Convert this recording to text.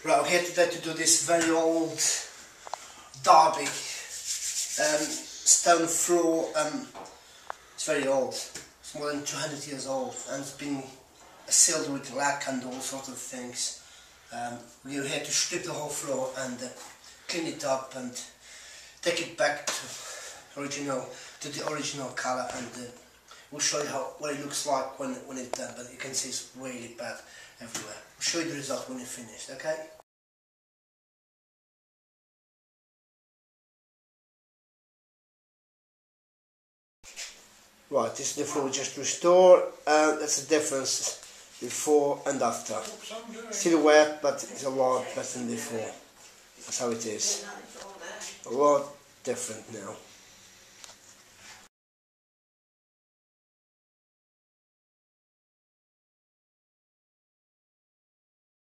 Right, we're here today to do this very old Derby stone floor. It's very old. It's more than 200 years old, and it's been sealed with lac and all sorts of things. We're here to strip the whole floor and clean it up and take it back to the original colour, and we'll show you what it looks like when it's done. But you can see it's really bad everywhere. We'll show you the result when it's finished, okay? Right, this is the floor we just restored. That's the difference before and after. Still wet, but it's a lot better than before. That's how it is. A lot different now.